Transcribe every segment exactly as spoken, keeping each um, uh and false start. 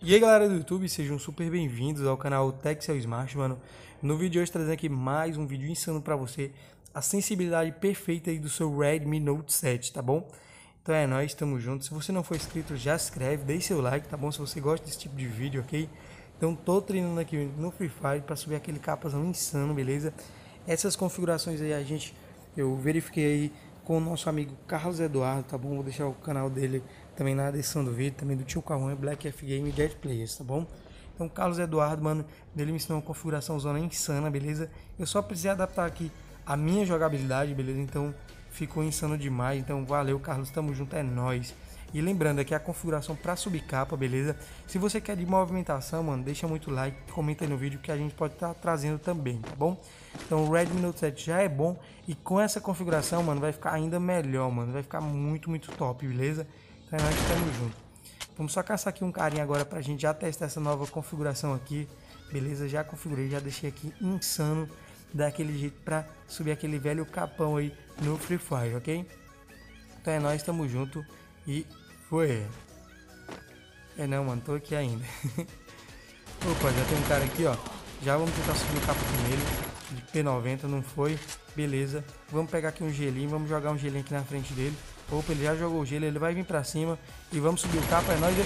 E aí galera do YouTube, sejam super bem-vindos ao canal Texel Smart, mano. No vídeo de hoje trazendo aqui mais um vídeo insano pra você, a sensibilidade perfeita aí do seu Redmi Note sete, tá bom? Então é nóis, tamo junto. Se você não for inscrito, já se inscreve, deixe seu like, tá bom? Se você gosta desse tipo de vídeo, ok? Então tô treinando aqui no Free Fire pra subir aquele capazão insano, beleza? Essas configurações aí a gente, eu verifiquei aí com o nosso amigo Carlos Eduardo, tá bom? Vou deixar o canal dele também na descrição do vídeo, também do Tio Cauã, Black F Game e Jet Players, tá bom? Então, Carlos Eduardo, mano, ele me ensinou uma configuração zona insana, beleza? Eu só precisei adaptar aqui a minha jogabilidade, beleza? Então, ficou insano demais. Então, valeu, Carlos, tamo junto, é nóis. E lembrando aqui a configuração para subir capa, beleza? Se você quer de movimentação, mano, deixa muito like, comenta aí no vídeo que a gente pode estar tá trazendo também, tá bom? Então o Redmi Note sete já é bom e com essa configuração, mano, vai ficar ainda melhor, mano. Vai ficar muito, muito top, beleza? Então nós estamos juntos. Vamos só caçar aqui um carinha agora pra gente já testar essa nova configuração aqui, beleza? Já configurei, já deixei aqui insano, daquele jeito pra subir aquele velho capão aí no Free Fire, ok? Então é nóis, estamos junto e foi. É não, mano, tô aqui ainda. Opa, já tem um cara aqui, ó. Já vamos tentar subir o capa nele. De P noventa, não foi. Beleza. Vamos pegar aqui um gelinho, vamos jogar um gelinho aqui na frente dele. Opa, ele já jogou o gelo, ele vai vir pra cima. E vamos subir o capa, é nóis.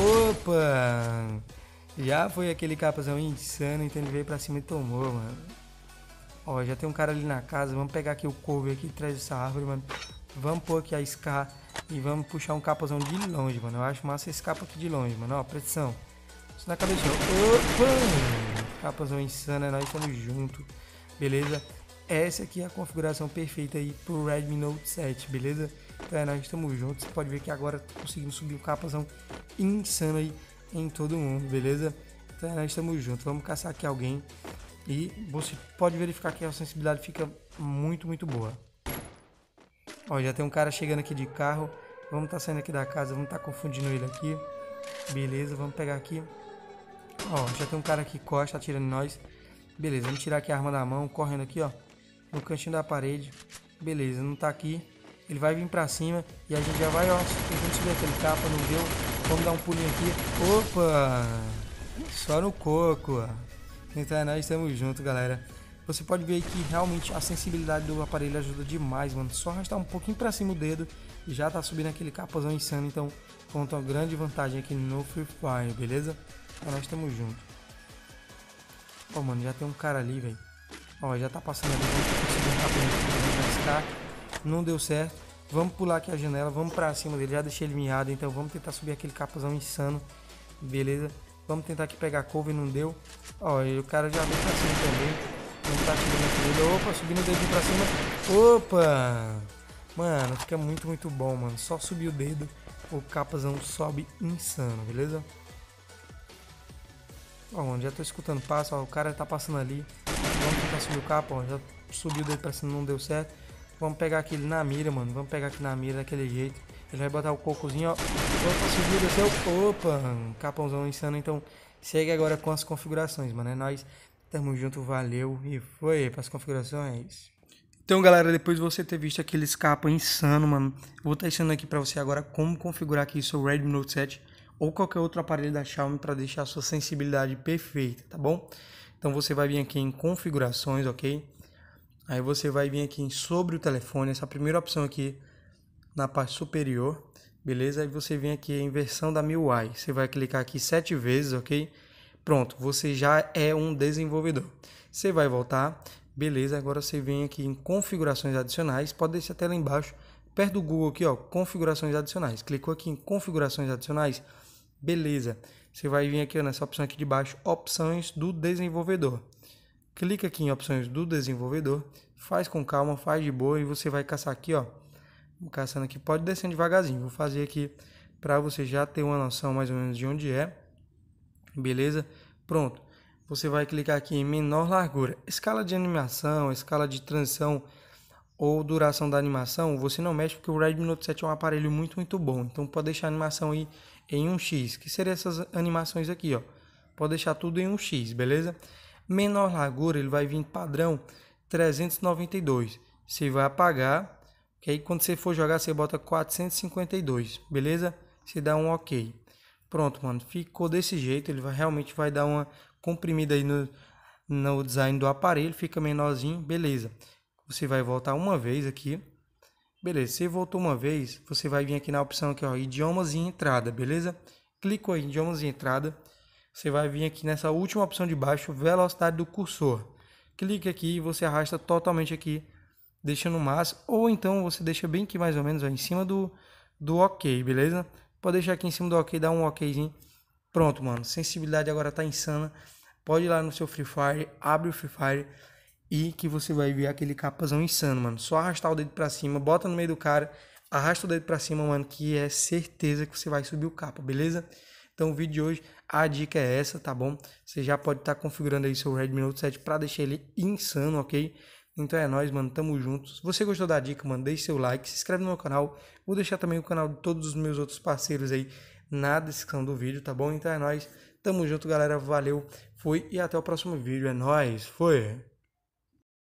Opa! Já foi aquele capazão insano, então ele veio pra cima e tomou, mano. Ó, já tem um cara ali na casa. Vamos pegar aqui o cover aqui atrás dessa árvore, mano. Vamos pôr aqui a Scar e vamos puxar um capazão de longe, mano. Eu acho massa esse capa aqui de longe, mano. Ó, pressão. Isso na cabeça. Opa! Capazão insano, é nóis, estamos junto. Beleza? Essa aqui é a configuração perfeita aí pro Redmi Note sete, beleza? Então é nóis, estamos juntos. Você pode ver que agora conseguimos subir o capazão insano aí em todo mundo, beleza? Então é nóis, estamos juntos. Vamos caçar aqui alguém. E você pode verificar que a sensibilidade fica muito, muito boa. Ó, já tem um cara chegando aqui de carro. Vamos estar tá saindo aqui da casa, vamos estar tá confundindo ele aqui. Beleza, vamos pegar aqui. Ó, já tem um cara aqui costa atirando em nós. Beleza, vamos tirar aqui a arma da mão, correndo aqui, ó, no cantinho da parede. Beleza, não tá aqui. Ele vai vir pra cima e a gente já vai, ó, tentando subir aquele capa, não deu. Vamos dar um pulinho aqui. Opa! Só no coco, ó. Então nós estamos juntos, galera. Você pode ver que realmente a sensibilidade do aparelho ajuda demais, mano. Só arrastar um pouquinho pra cima o dedo e já tá subindo aquele capazão insano. Então, conta uma grande vantagem aqui no Free Fire, beleza? Então nós estamos juntos. Ó, mano, já tem um cara ali, velho. Ó, já tá passando ali. Vamos conseguir um capazão aqui. Não deu certo. Vamos pular aqui a janela. Vamos pra cima dele. Já deixei ele miado. Então vamos tentar subir aquele capazão insano. Beleza? Vamos tentar aqui pegar a cover. Não deu. Ó, e o cara já veio pra cima também. Não tá tirando aqui dele. Opa, subindo o dedinho pra cima. Opa! Mano, fica muito, muito bom, mano. Só subir o dedo, o capazão sobe insano, beleza? Ó, mano, já tô escutando passo, ó. O cara tá passando ali. Vamos tentar subir o capa, ó. Já subiu o dedo pra cima, não deu certo. Vamos pegar aqui ele na mira, mano. Vamos pegar aqui na mira daquele jeito. Ele vai botar o cocozinho, ó. Opa, subiu, desceu. Opa, capãozão insano. Então, segue agora com as configurações, mano. É nóis. Tamo junto, valeu e foi para as configurações. Então, galera, depois de você ter visto aquele capa insano, mano, eu vou estar ensinando aqui para você agora como configurar aqui o seu Redmi Note sete ou qualquer outro aparelho da Xiaomi para deixar a sua sensibilidade perfeita, tá bom? Então, você vai vir aqui em configurações, ok? Aí você vai vir aqui em sobre o telefone, essa primeira opção aqui na parte superior, beleza? Aí você vem aqui em versão da M I U I, você vai clicar aqui sete vezes, ok? Pronto, você já é um desenvolvedor. Você vai voltar, beleza, agora você vem aqui em configurações adicionais, pode deixar até lá embaixo, perto do Google aqui, ó, configurações adicionais. Clicou aqui em configurações adicionais, beleza. Você vai vir aqui ó, nessa opção aqui de baixo, opções do desenvolvedor. Clica aqui em opções do desenvolvedor, faz com calma, faz de boa e você vai caçar aqui, ó. Caçando aqui, pode descendo devagarzinho, vou fazer aqui para você já ter uma noção mais ou menos de onde é. Beleza? Pronto. Você vai clicar aqui em menor largura. Escala de animação, escala de transição ou duração da animação, você não mexe porque o Redmi Note sete é um aparelho muito, muito bom. Então pode deixar a animação aí em um x, que seriam essas animações aqui, ó. Pode deixar tudo em um x, beleza? Menor largura, ele vai vir padrão trezentos e noventa e dois. Você vai apagar, que aí quando você for jogar, você bota quatrocentos e cinquenta e dois, beleza? Você dá um OK. Pronto, mano, ficou desse jeito, ele vai, realmente vai dar uma comprimida aí no, no design do aparelho, fica menorzinho, beleza. Você vai voltar uma vez aqui, beleza, você voltou uma vez, você vai vir aqui na opção aqui, ó, idiomas e entrada, beleza? Clicou aí, idiomas e entrada, você vai vir aqui nessa última opção de baixo, velocidade do cursor. Clique aqui e você arrasta totalmente aqui, deixa no máximo, ou então você deixa bem aqui mais ou menos, ó, em cima do, do ok, beleza? Pode deixar aqui em cima do ok, dar um okzinho. Pronto, mano, sensibilidade agora tá insana. Pode ir lá no seu Free Fire, abre o Free Fire e que você vai ver aquele capazão insano, mano. Só arrastar o dedo pra cima, bota no meio do cara, arrasta o dedo pra cima, mano, que é certeza que você vai subir o capa, beleza? Então o vídeo de hoje, a dica é essa, tá bom? Você já pode estar tá configurando aí seu Redmi Note sete para deixar ele insano, ok? Então é nóis, mano, tamo junto. Se você gostou da dica, mano, deixe seu like, se inscreve no meu canal. Vou deixar também o canal de todos os meus outros parceiros aí na descrição do vídeo, tá bom? Então é nóis, tamo junto, galera, valeu, fui e até o próximo vídeo, é nóis, foi!